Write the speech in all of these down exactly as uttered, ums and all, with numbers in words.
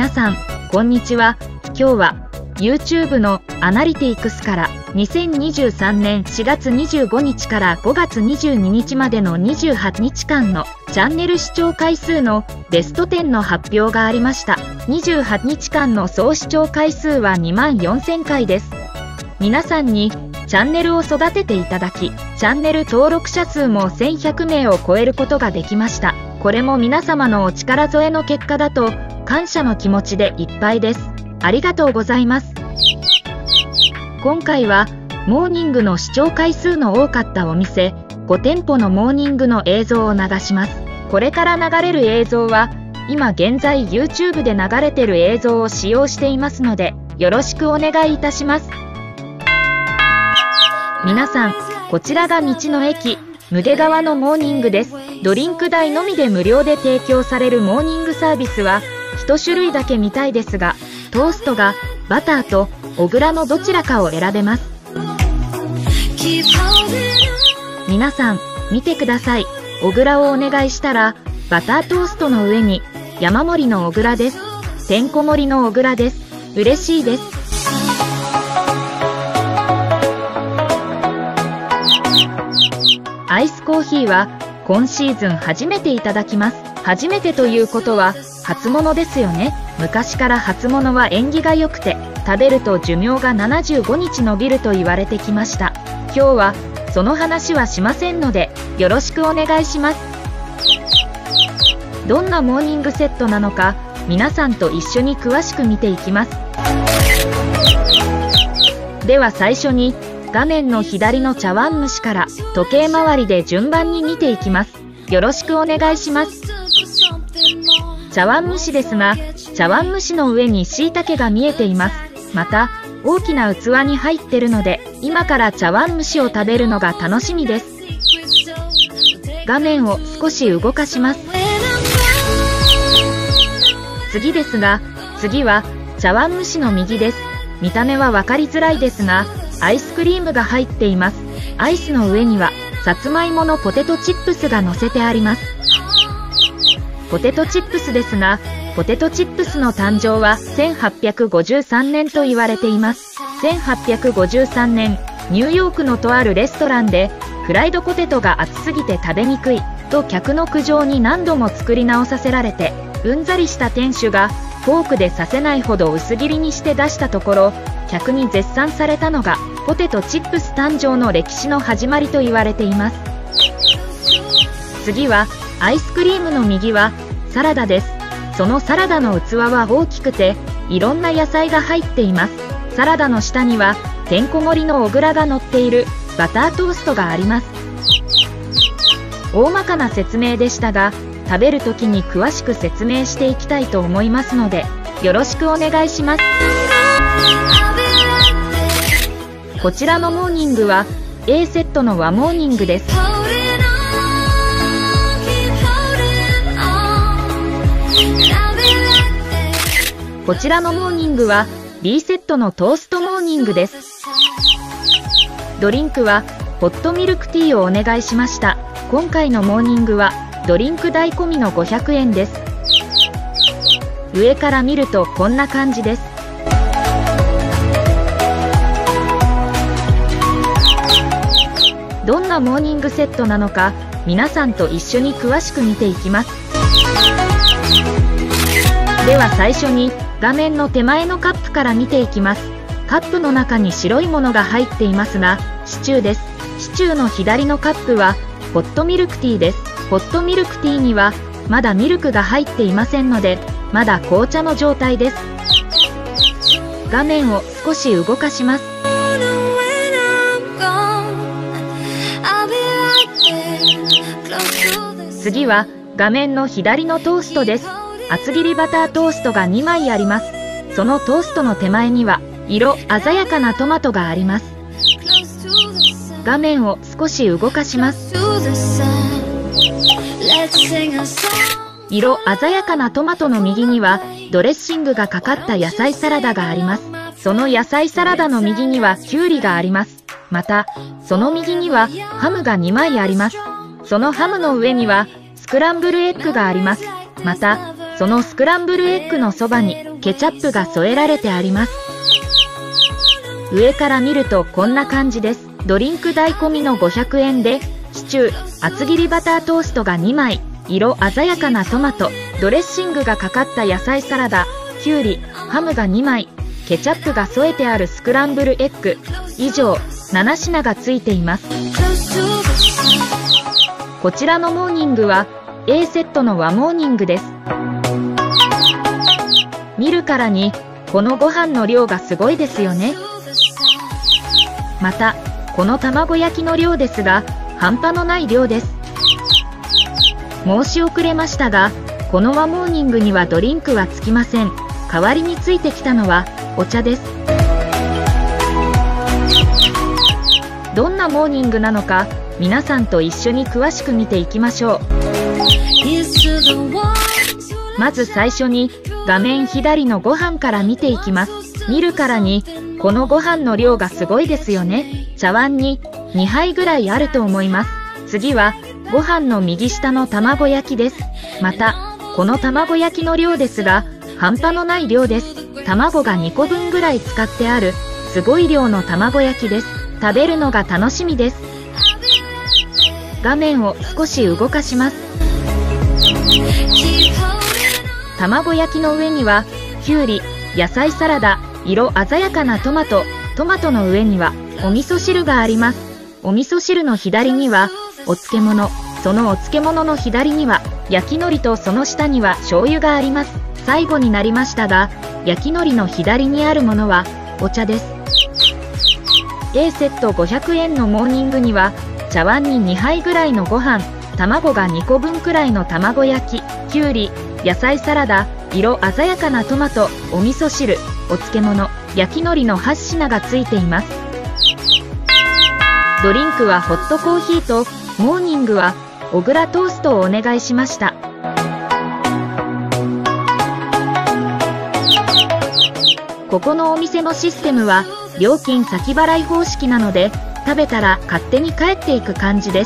皆さん、こんにちは。今日は YouTube のアナリティクスからにせんにじゅうさんねんしがつにじゅうごにちからごがつにじゅうににちまでのにじゅうはちにちかんのチャンネル視聴回数のベストじゅうの発表がありました。にじゅうはちにちかんの総視聴回数はにまんよんせんかいです。皆さんにチャンネルを育てていただき、チャンネル登録者数もせんひゃくめいを超えることができました。これも皆様のお力添えの結果だと感謝の気持ちでいっぱいです。ありがとうございます。今回はモーニングの視聴回数の多かったお店ごてんぽのモーニングの映像を流します。これから流れる映像は今現在 YouTube で流れてる映像を使用していますのでよろしくお願いいたします。皆さん、こちらが道の駅ムゲ川のモーニングです。ドリンク代のみで無料で提供されるモーニングサービスはいちしゅるいだけみたいですが、トーストがバターと小倉のどちらかを選べます。皆さん見てください。小倉をお願いしたらバタートーストの上に山盛りの小倉です。てんこ盛りの小倉です。嬉しいです。アイスコーヒーは今シーズン初めていただきます。初めてということは初物ですよね。昔から初物は縁起が良くて食べると寿命がななじゅうごにち延びると言われてきました。今日はその話はしませんのでよろしくお願いします。どんなモーニングセットなのか皆さんと一緒に詳しく見ていきます。では最初に画面の左の茶碗蒸しから時計回りで順番に見ていきます。よろしくお願いします。茶碗蒸しですが、茶碗蒸しの上に椎茸が見えています。また大きな器に入ってるので今から茶碗蒸しを食べるのが楽しみです。画面を少し動かします。次ですが、次は茶碗蒸しの右です。見た目は分かりづらいですがアイスクリームが入っています。アイスの上にはさつまいものポテトチップスが乗せてあります。ポテトチップスですが、ポテトチップスの誕生はせんはっぴゃくごじゅうさんねんと言われています。せんはっぴゃくごじゅうさんねん、ニューヨークのとあるレストランでフライドポテトが熱すぎて食べにくいと客の苦情に何度も作り直させられて、うんざりした店主がフォークで刺せないほど薄切りにして出したところ客に絶賛されたのがポテトチップス誕生の歴史の始まりと言われています。次はアイスクリームの右はサラダです。そのサラダの器は大きくていろんな野菜が入っています。サラダの下にはてんこ盛りの小倉が乗っているバタートーストがあります。大まかな説明でしたが食べる時に詳しく説明していきたいと思いますのでよろしくお願いします。こちらのモーニングは エー セットの和モーニングです。こちらのモーニングは ビー セットのトーストモーニングです。ドリンクはホットミルクティーをお願いしました。今回のモーニングはドリンク代込みのごひゃくえんです。上から見るとこんな感じです。どんなモーニングセットなのか皆さんと一緒に詳しく見ていきます。では最初に画面の手前のカップから見ていきます。カップの中に白いものが入っていますがシチューです。シチューの左のカップはホットミルクティーです。ホットミルクティーにはまだミルクが入っていませんのでまだ紅茶の状態です。画面を少し動かします。次は画面の左のトーストです。厚切りバタートーストがにまいあります。そのトーストの手前には色鮮やかなトマトがあります。画面を少し動かします。色鮮やかなトマトの右にはドレッシングがかかった野菜サラダがあります。その野菜サラダの右にはキュウリがあります。またその右にはハムがにまいあります。そのハムの上にはスクランブルエッグがあります。またそのスクランブルエッグのそばにケチャップが添えられてあります。上から見るとこんな感じです。ドリンク代込みのごひゃくえんで、シチュー、厚切りバタートーストがにまい、色鮮やかなトマト、ドレッシングがかかった野菜サラダ、きゅうり、ハムがにまい、ケチャップが添えてあるスクランブルエッグ、以上、なな品がついています。こちらのモーニングは、A セットの和モーニングです。見るからに、このご飯の量がすごいですよね。また、この卵焼きの量ですが、半端のない量です。申し遅れましたが、この和モーニングにはドリンクはつきません。代わりについてきたのは、お茶です。どんなモーニングなのか、皆さんと一緒に詳しく見ていきましょう。まず最初に、画面左のご飯から見ていきます。見るからに、このご飯の量がすごいですよね。茶碗ににはいぐらいあると思います。次は、ご飯の右下の卵焼きです。また、この卵焼きの量ですが、半端のない量です。卵がにこぶんぐらい使ってある、すごい量の卵焼きです。食べるのが楽しみです。画面を少し動かします。卵焼きの上には、きゅうり、野菜サラダ、色鮮やかなトマト、トマトの上には、お味噌汁があります。お味噌汁の左には、お漬物、そのお漬物の左には、焼き海苔とその下には醤油があります。最後になりましたが、焼き海苔の左にあるものは、お茶です。A セットごひゃくえんのモーニングには、茶碗ににはいぐらいのご飯、卵がにこぶんくらいの卵焼き、きゅうり、野菜サラダ、色鮮やかなトマト、お味噌汁、お漬物、焼き海苔のはち品がついています。ドリンクはホットコーヒーと、モーニングは小倉トーストをお願いしました。ここのお店のシステムは料金先払い方式なので、食べたら勝手に帰っていく感じです。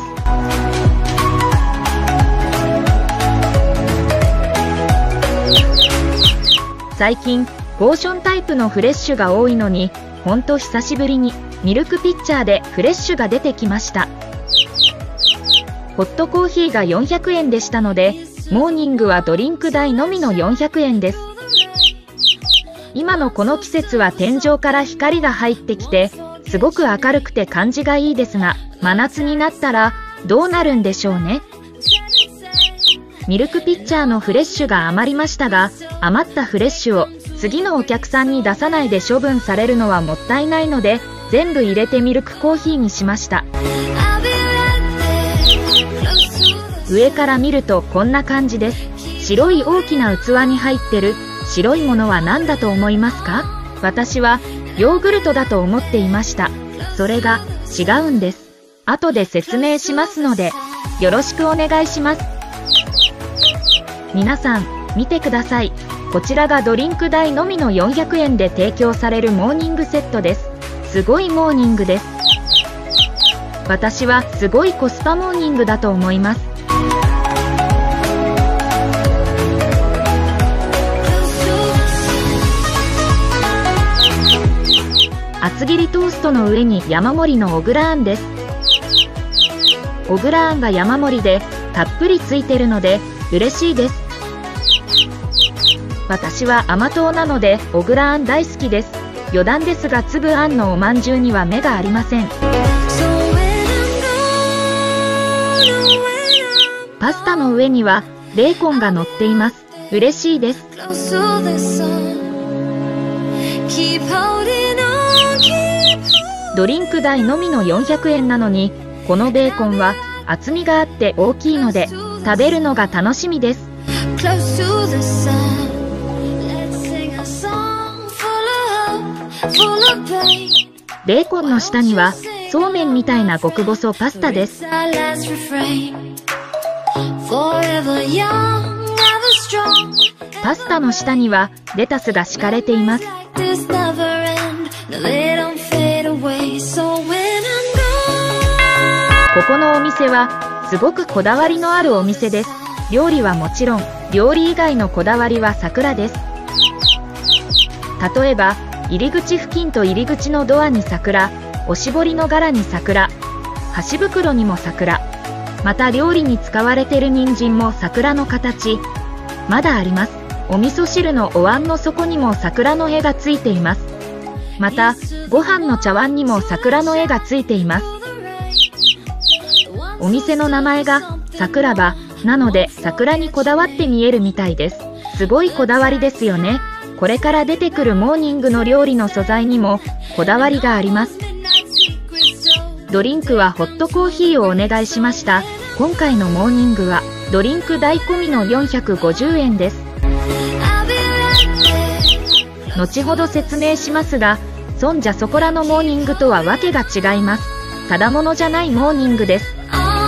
最近ポーションタイプのフレッシュが多いのに、ほんと久しぶりにミルクピッチャーでフレッシュが出てきました。ホットコーヒーがよんひゃくえんでしたので、モーニングはドリンク代のみのよんひゃくえんです。今のこの季節は天井から光が入ってきて、すごく明るくて感じがいいですが、真夏になったらどうなるんでしょうね。ミルクピッチャーのフレッシュが余りましたが、余ったフレッシュを次のお客さんに出さないで処分されるのはもったいないので、全部入れてミルクコーヒーにしました。上から見るとこんな感じです。白い大きな器に入ってる白いものは何だと思いますか？私はヨーグルトだと思っていました。それが違うんです。後で説明しますので、よろしくお願いします。皆さん、見てください。こちらがドリンク代のみのよんひゃくえんで提供されるモーニングセットです。すごいモーニングです。私はすごいコスパモーニングだと思います。厚切りトーストの上に山盛りの小倉あんです。小倉あんが山盛りでたっぷりついてるので嬉しいです。私は甘党なので小倉あん大好きです。余談ですが、粒あんのおまんじゅうには目がありません。パスタの上にはベーコンが乗っています。嬉しいです。ドリンク代のみのよんひゃくえんなのに、このベーコンは厚みがあって大きいので食べるのが楽しみです。ベーコンの下にはそうめんみたいな極細パスタです。パスタの下にはレタスが敷かれています。ここのお店はすごくこだわりのあるお店です。料理はもちろん、料理以外のこだわりは桜です。 例えば、入り口付近と入り口のドアに桜、おしぼりの柄に桜、箸袋にも桜、また料理に使われている人参も桜の形、まだあります。お味噌汁のお椀の底にも桜の絵がついています。また、ご飯の茶碗にも桜の絵がついています。お店の名前が桜場なので桜にこだわって見えるみたいです。すごいこだわりですよね。これから出てくるモーニングの料理の素材にもこだわりがあります。ドリンクはホットコーヒーをお願いしました。今回のモーニングはドリンク代込みのよんひゃくごじゅうえんです。後ほど説明しますが、そんじゃそこらのモーニングとはわけが違います。ただものじゃないモーニングです。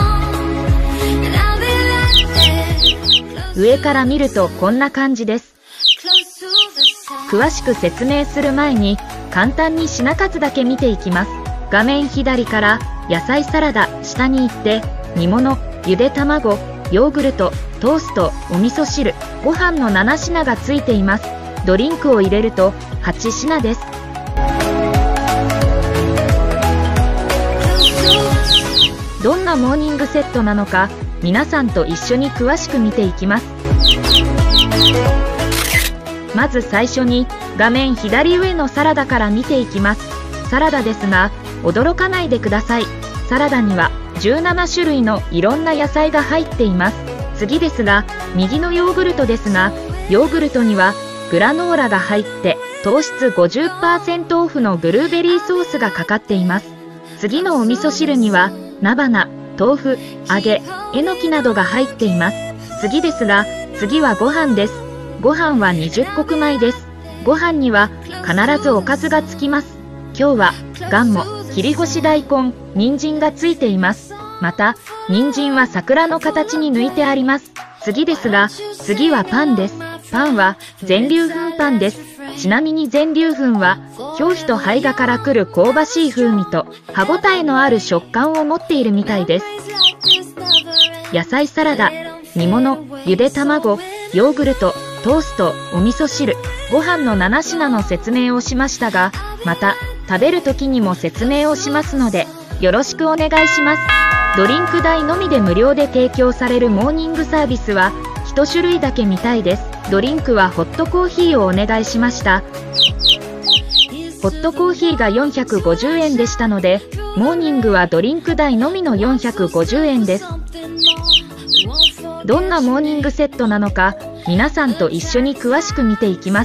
上から見るとこんな感じです。詳しく説明する前に簡単に品数だけ見ていきます。画面左から野菜サラダ下に行って煮物、ゆで卵、ヨーグルト、トースト、お味噌汁、ご飯のなな品がついています。ドリンクを入れるとはち品です。どんなモーニングセットなのか皆さんと一緒に詳しく見ていきます。まず最初に画面左上のサラダから見ていきます。サラダですが驚かないでください。サラダにはじゅうなな種類のいろんな野菜が入っています。次ですが右のヨーグルトですが、ヨーグルトにはグラノーラが入って糖質 ごじゅっパーセント オフのブルーベリーソースがかかっています。次のお味噌汁には菜花、豆腐、揚げ、えのきなどが入っています。次ですが次はご飯です。ご飯はにじゅっこく米です。ご飯には必ずおかずがつきます。今日はがんも、切り干し大根、人参がついています。また人参は桜の形に抜いてあります。次ですが次はパンです。パンは全粒粉パンです。ちなみに全粒粉は表皮と胚芽からくる香ばしい風味と歯ごたえのある食感を持っているみたいです。野菜サラダ、煮物、ゆで卵、ヨーグルト、トースト、お味噌汁、ご飯のなな品の説明をしましたが、また食べる時にも説明をしますのでよろしくお願いします。ドリンク代のみで無料で提供されるモーニングサービスはいち種類だけみたいです。ドリンクはホットコーヒーをお願いしました。ホットコーヒーがよんひゃくごじゅうえんでしたので、モーニングはドリンク代のみのよんひゃくごじゅうえんです。どんなモーニングセットなのか皆さんと一緒に詳しく見ていきます。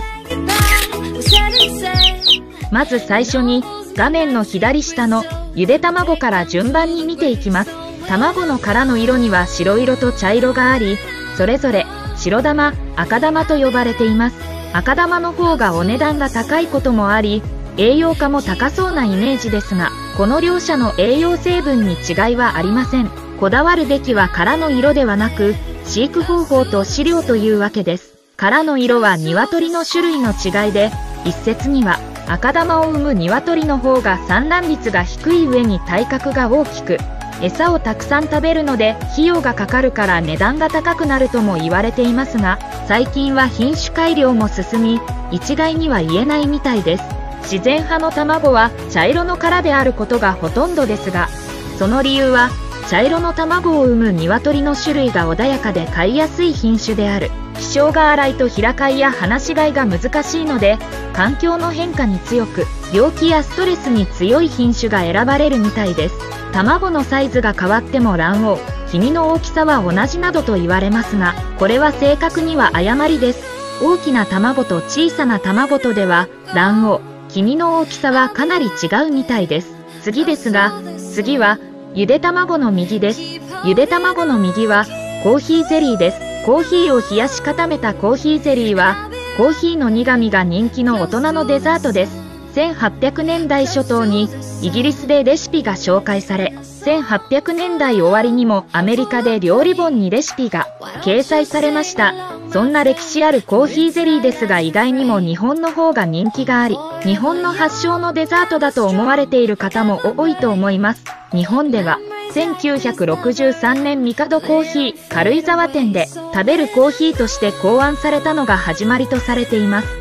まず最初に画面の左下のゆで卵から順番に見ていきます。卵の殻の色には白色と茶色があり、それぞれ白玉、赤玉と呼ばれています。赤玉の方がお値段が高いこともあり、栄養価も高そうなイメージですが、この両者の栄養成分に違いはありません。こだわるべきは殻の色ではなく、飼育方法と飼料というわけです。殻の色は鶏の種類の違いで、一説には赤玉を産む鶏の方が産卵率が低い上に体格が大きく、餌をたくさん食べるので費用がかかるから値段が高くなるとも言われていますが、最近は品種改良も進み一概には言えないみたいです。自然派の卵は茶色の殻であることがほとんどですが、その理由は茶色の卵を産む鶏の種類が穏やかで飼いやすい品種である。気性が荒いと平飼いや放し飼いが難しいので、環境の変化に強く病気やストレスに強い品種が選ばれるみたいです。卵のサイズが変わっても卵黄、黄身の大きさは同じなどと言われますが、これは正確には誤りです。大きな卵と小さな卵とでは卵黄、黄身の大きさはかなり違うみたいです。次ですが次はゆで卵の右です。ゆで卵の右はコーヒーゼリーです。コーヒーを冷やし固めたコーヒーゼリーはコーヒーの苦味が人気の大人のデザートです。せんはっぴゃくねんだい初頭にイギリスでレシピが紹介され、せんはっぴゃくねんだい終わりにもアメリカで料理本にレシピが掲載されました。そんな歴史あるコーヒーゼリーですが、意外にも日本の方が人気があり、日本の発祥のデザートだと思われている方も多いと思います。日本ではせんきゅうひゃくろくじゅうさんねんミカドコーヒー軽井沢店で食べるコーヒーとして考案されたのが始まりとされています。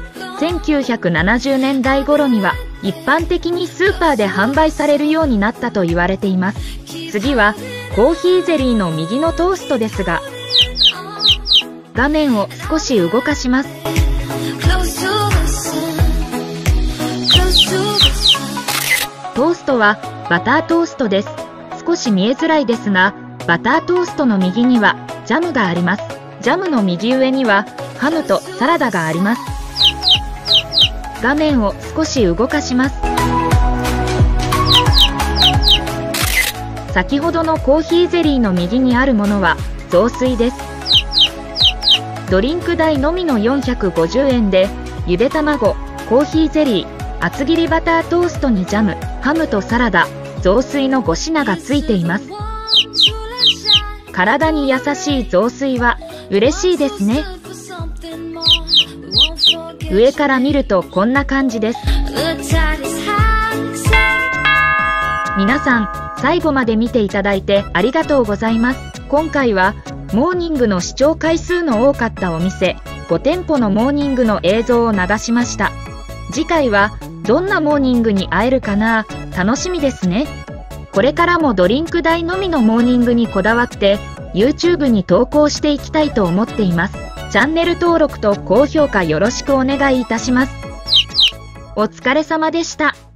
せんきゅうひゃくななじゅうねんだい頃には一般的にスーパーで販売されるようになったと言われています。次はコーヒーゼリーの右のトーストですが、画面を少し動かします。トーストはバタートーストです。少し見えづらいですが、バタートーストの右にはジャムがあります。ジャムの右上にはハムとサラダがあります。画面を少し動かします。先ほどのコーヒーゼリーの右にあるものは雑炊です。ドリンク代のみのよんひゃくごじゅうえんで、ゆで卵、コーヒーゼリー、厚切りバタートーストにジャム、ハムとサラダ、雑炊のご品がついています。体に優しい雑炊は嬉しいですね。上から見るとこんな感じです。皆さん、最後まで見ていただいてありがとうございます。今回はモーニングの視聴回数の多かったお店ご店舗のモーニングの映像を流しました。次回はどんなモーニングに会えるかな、楽しみですね。これからもドリンク代のみのモーニングにこだわって YouTube に投稿していきたいと思っています。チャンネル登録と高評価よろしくお願いいたします。お疲れ様でした。